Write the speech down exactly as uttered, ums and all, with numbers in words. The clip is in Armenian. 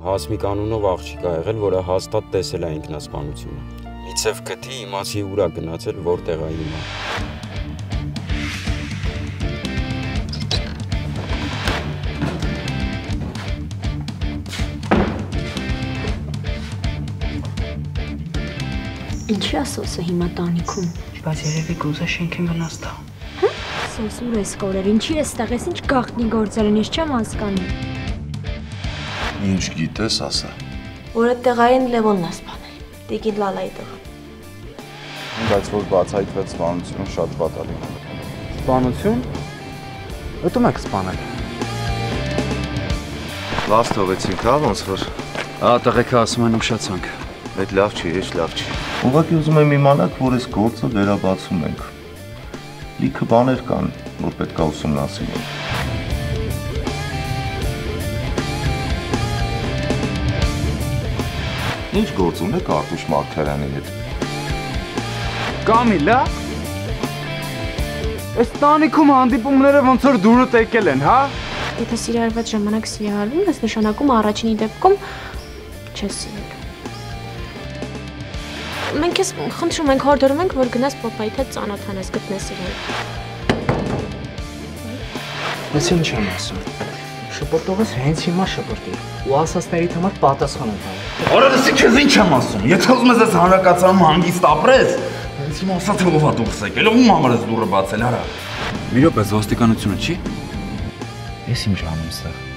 Հասմիկ անունով աղջիկ ա եղել, որը հաստատ տեսել է ինքնասպանությունը։ Միցև գտի, իմացի ուր ա գնացել, որտեղ ա հիմա։ Ինչի՞ ա Սոսը հիմա տանիքում։ Բայց երևի կուզե շենքին վնաս տա։ Սոս ուր ես կորել, ինչի ես տեղ, ես ինչ գաղտնի գործել են, ես չեմ հասկանում։ Ինչ գիտես, ասա։ Որ այդ տեղային Լևոնն ա սպանել, Տիկին Լալայի տղան։ Բայց որ բացահայտվեց սպանությունը շատ պատալի։ Սպանություն։ Ուտում եք սպանել։ Լավ թողեցինք, հա, ոնց որ։ Ա տղեկը ասում են ուշացանք։ Այդ լավ չի, հեչ լավ չի։ Ուղղակի ուզում եմ իմանալ, որ այս գործը վերաբացում ենք։ Լիքը բաներ կան, որ պետք է ուսումնասիրենք։ Ինչ գործ ունեք Արտուշ Մարգարյանի հետ։ Կամիլա։ Այս տանիքում հանդիպումները ոնց որ դուրդ եկել են, հա։ Եթե սիրարված ժամանակ սիրահարվում ես, նշանակում առաջինի դեպքում չես սիրել։ Մենք ես խնդրում ենք, հորդորում ենք, որ գնաս պապայիդ հետ ծանոթանաս, գտնես իրեն։ Ես ինչ եմ ասում։ Շպրտողս հենց հիմա շպրտի ու ասածներիդ համար պատասխան եմ տալու։ Արա դες քեզ ինչ եմ ասում։ Եթե ուզում ես այս հանրակացարանում հանգիստ ապրես, հենց հիմա ասա թե ով ա դուրս եկել, ում համար ես դուրը բացել, արա։ Մի րոպե, ոստիկանությունը չի։ Ես ինչ անեմ ստեղ։